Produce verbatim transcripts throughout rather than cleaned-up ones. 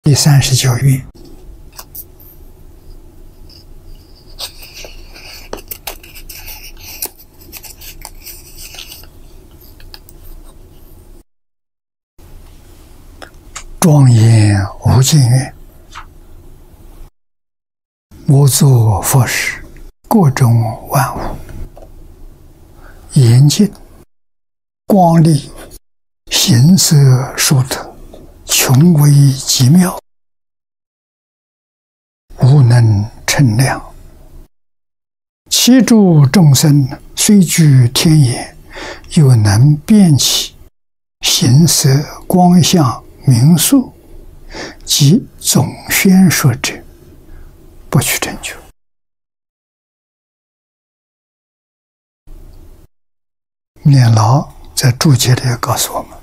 第三十九页，庄严无尽愿，我作佛时，各种万物严净光丽，形色殊特，穷微极妙，无能称量。其诸众生虽居天眼，又能辨其形色光相名数，即总宣说者，不取正觉。念老在注解里告诉我们，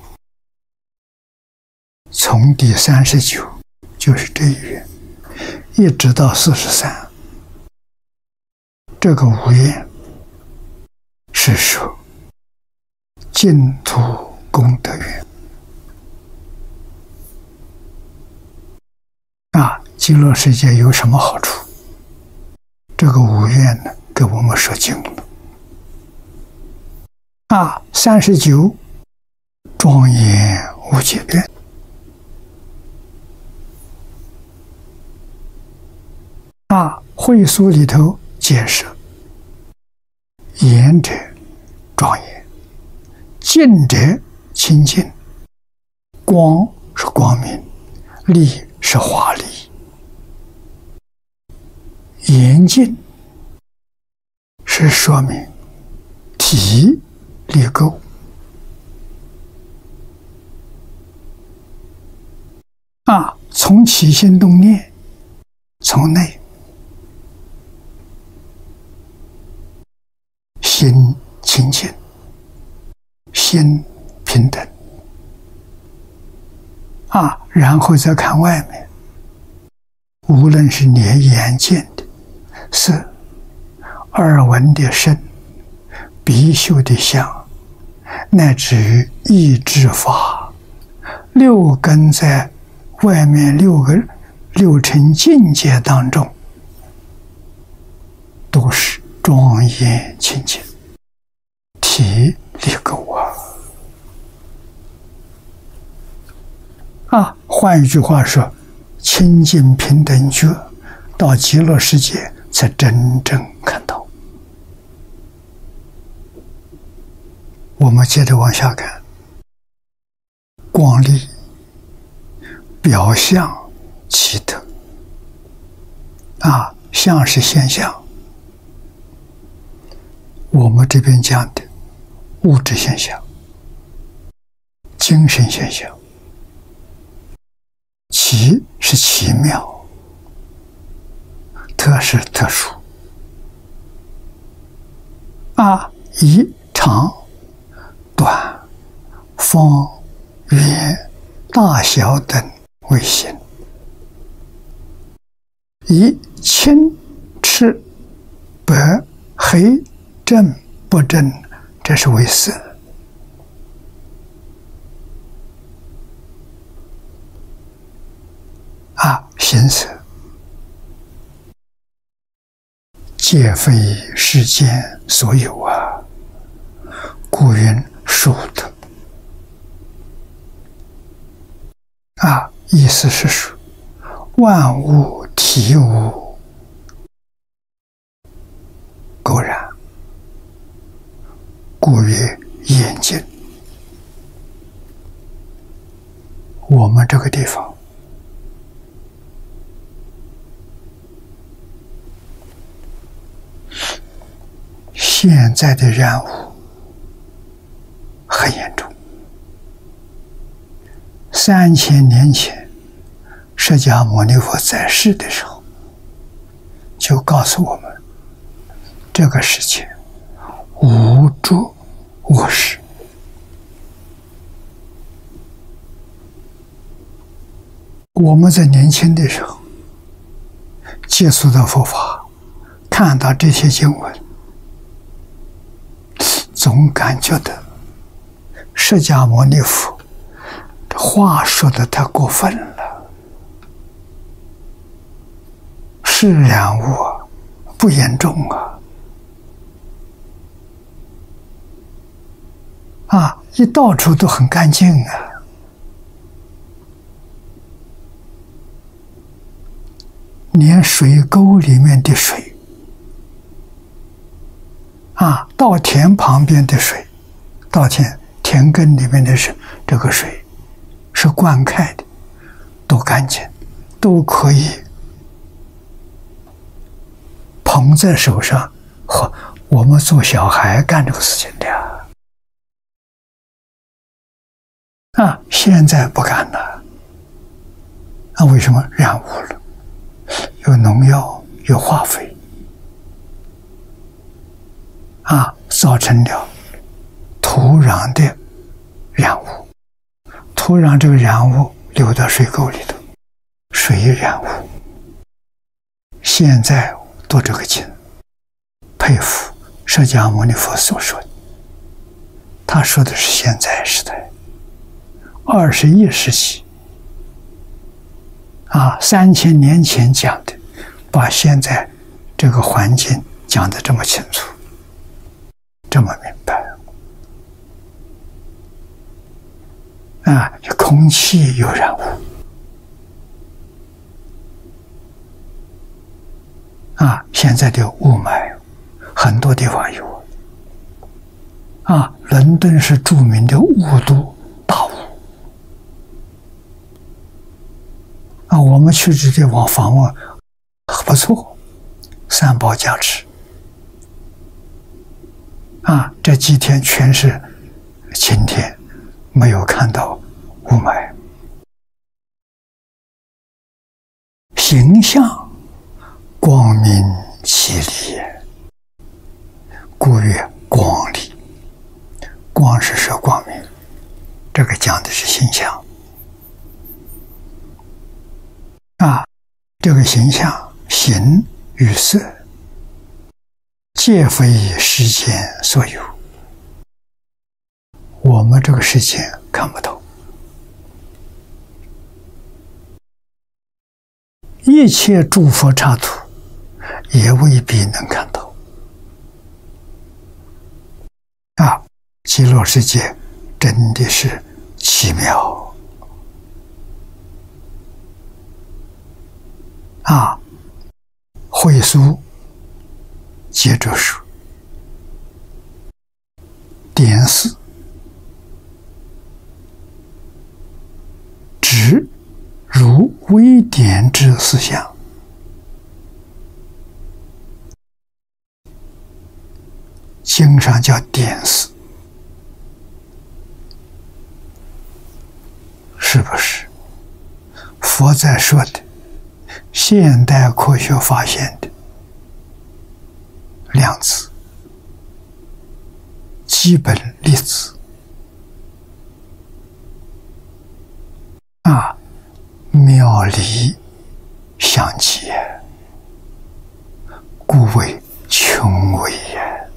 从第三十九就是这一愿，一直到四十三，这个无愿是说净土功德愿啊。极乐世界有什么好处？这个无愿呢，给我们说清了啊。三十九庄严无界愿啊，会疏里头解释：严者庄严，净者清净，光是光明，丽是华丽。严净是说明体力够啊，从起心动念，从内心清净，心平等啊，然后再看外面，无论是你眼见的色，耳闻的声，鼻嗅的香，乃至于意志法，六根在外面六个六尘境界当中，都是庄严清净，体力够啊！啊，换一句话说，清净平等觉，到极乐世界才真正看到。我们接着往下看，光丽表象奇特啊，相是现象，我们这边讲的物质现象、精神现象，奇是奇妙，特是特殊啊，以长、短、方、圆、大小等为形，以青、赤、白、黑、正、不正，这是为色啊，形色皆非世间所有啊，故云殊特啊。意思是说，万物体无垢染，故曰严净。我们这个地方现在的染污很严重。三千年前，释迦牟尼佛在世的时候，就告诉我们，这个世界无诸恶事。我们在年轻的时候接触到佛法，看到这些经文，总感觉到释迦牟尼佛这话说的太过分了是染污啊，不严重啊。啊，一到处都很干净啊。连水沟里面的水，啊，稻田旁边的水，稻田田埂里面的水，这个水是灌溉的，都干净，都可以捧在手上。和我们做小孩干这个事情的呀，啊，现在不干了。那为什么染污了？有农药，有化肥，啊，造成了土壤的染污。土壤这个染污流到水沟里头，水染污。现在读这个经，佩服释迦牟尼佛所说的。他说的是现在时代，二十一世纪，啊，三千年前讲的。把现在这个环境讲得这么清楚，这么明白啊！空气有染污啊，现在的雾霾很多地方有啊。伦敦是著名的雾都大雾啊，我们去这地方访问。不错，三宝加持啊！这几天全是晴天，没有看到雾霾。形象光明其理也，故曰光理。光是说光明，这个讲的是形象啊，这个形象。形与色，皆非世间所有。我们这个世界看不透，一切诸佛刹土也未必能看透。啊，极乐世界真的是奇妙啊！会疏接着说，点四指如微点之思想，经上叫点四，是不是？佛在说的。现代科学发现的量子、基本粒子啊，妙理相继，故谓穷微也。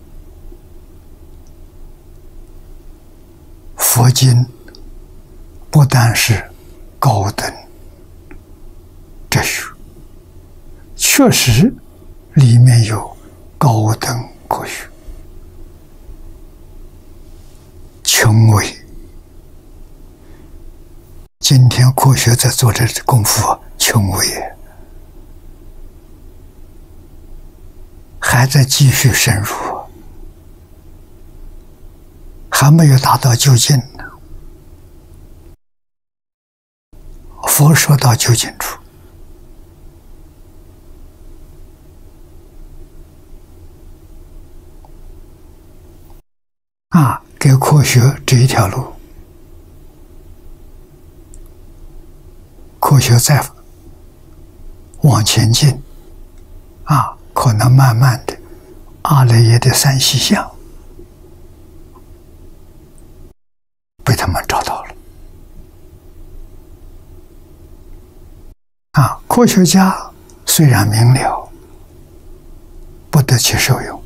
佛经不但是高等哲学，确实里面有高等科学，穷微。今天科学在做这功夫，穷微还在继续深入，还没有达到究竟呢。佛说到究竟处，啊，给科学指一条路，科学再往前进，啊，可能慢慢的，阿赖耶的三细相被他们找到了。啊，科学家虽然明了，不得其受用。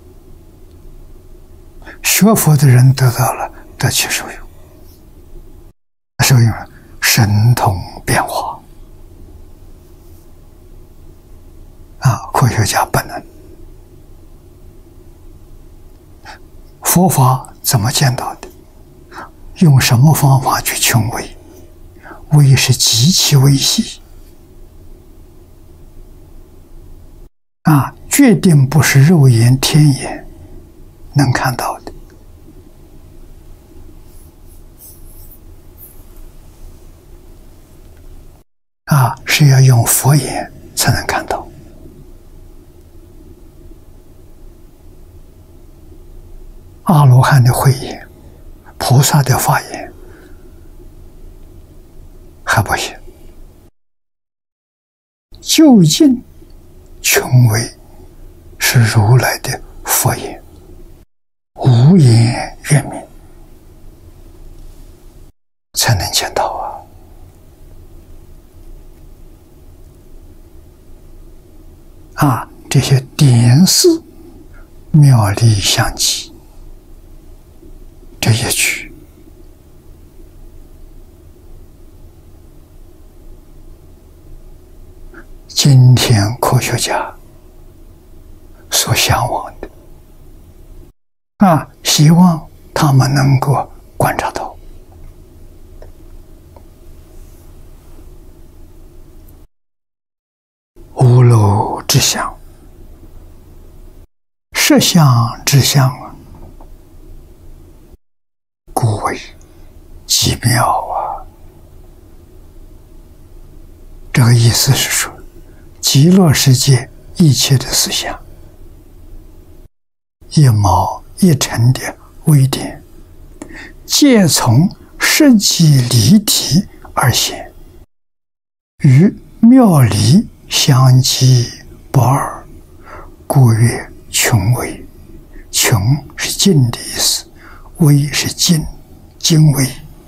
学佛的人得到了，得其受用，受用神通变化学家不能。佛法怎么见到的？用什么方法去穷微？微是极其微细啊，决定不是肉眼、天眼能看到的啊，是要用佛眼才能看到。阿罗汉的慧眼，菩萨的法眼还不行。究竟穷微是如来的佛眼，无言圆明才能见到啊！啊，这些点示妙理相继，这一句今天科学家所向往的啊，希望他们能够观察到。无漏之相，实相之相啊，故为极妙啊！这个意思是说，极乐世界一切的思想，一毛一尘的微点，皆从实际离体而现，与妙理相继不二，故曰穷微。穷是尽的意思，微是精，精微。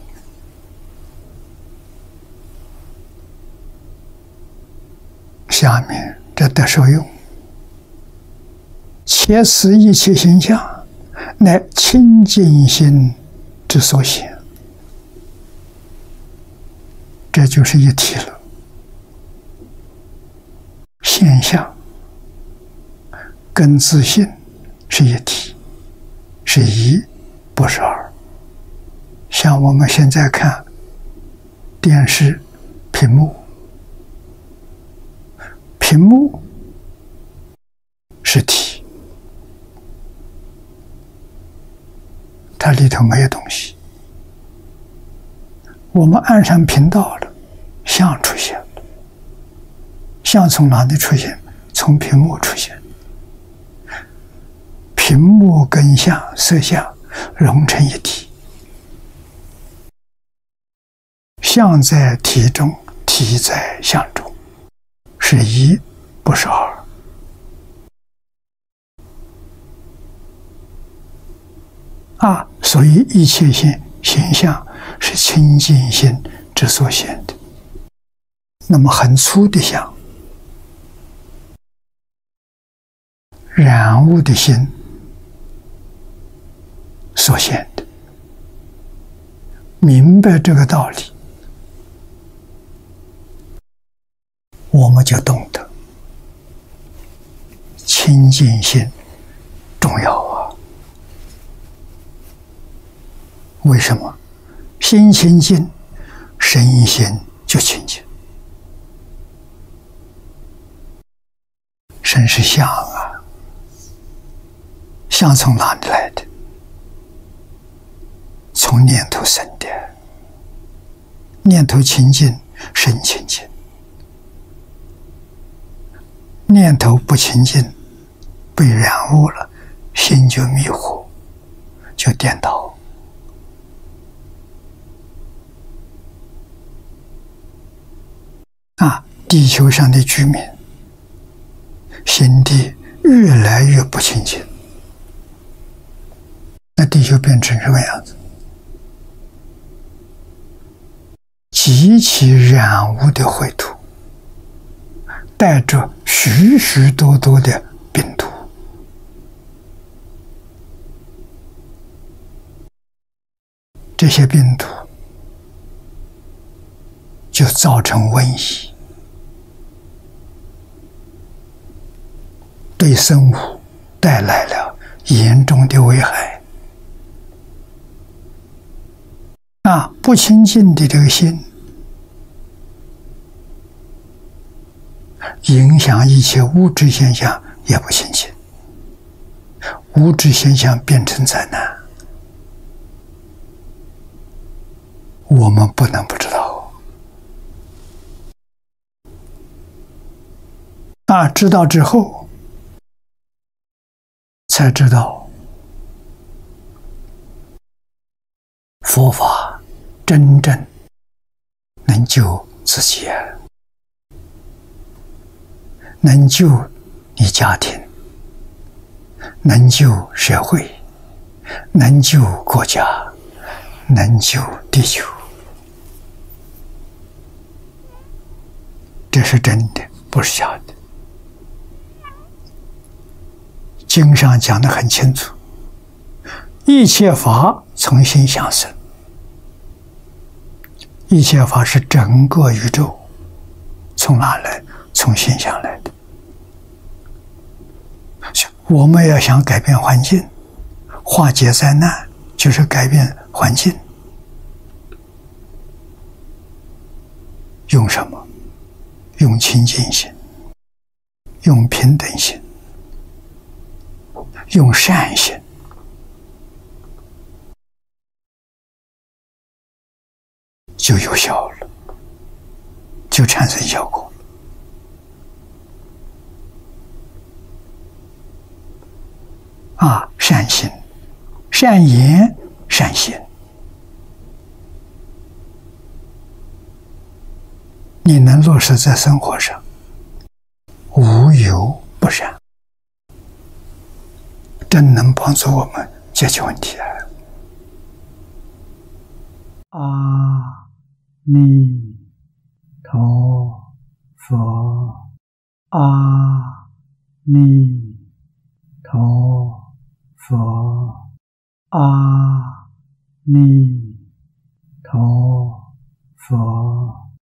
下面这得受用，且此一切形象，乃清净心之所显。这就是一体了。现象跟自性是一体，是一，不是二。像我们现在看电视屏幕，屏幕是体，它里头没有东西。我们按上频道了，相出现了。相从哪里出现？从屏幕出现。屏幕跟相、色相融成一体，相在体中，体在相中，是一，不是二。啊，所以一切性形象是清净心之所显的。那么很粗的相，染污的心所现的。明白这个道理，我们就懂得清净心重要啊。为什么？心清净，身心就清净。身是相啊，相从哪里来的？从念头生的。念头清净，身清净；念头不清净，被染污了，心就迷糊，就颠倒。啊，地球上的居民心地越来越不清净，那地球变成什么样子？极其染污的秽土，带着许许多多的病毒。这些病毒就造成瘟疫。 对生物带来了严重的危害。啊，不清净的这个心，影响一切物质现象也不清净，物质现象变成灾难，我们不能不知道。啊，知道之后，才知道佛法真正能救自己，能救你家庭，能救社会，能救国家，能救地球。这是真的，不是假的。经上讲得很清楚，一切法从心想生，一切法是整个宇宙从哪来？从心想来的。我们要想改变环境，化解灾难，就是改变环境。用什么？用清净心，用平等心，用善心。就有效了，就产生效果了。啊，善心、善言、善行，你能落实在生活上，无有不善，真能帮助我们解决问题啊！阿弥陀佛，阿弥陀佛，阿弥